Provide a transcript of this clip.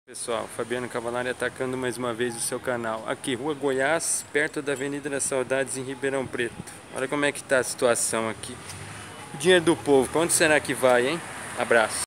Pessoal, Fabiano Cavalari atacando mais uma vez o seu canal. Aqui, Rua Goiás, perto da Avenida das Saudades, em Ribeirão Preto. Olha como é que tá a situação aqui. O dinheiro do povo, pra onde será que vai, hein? Abraço.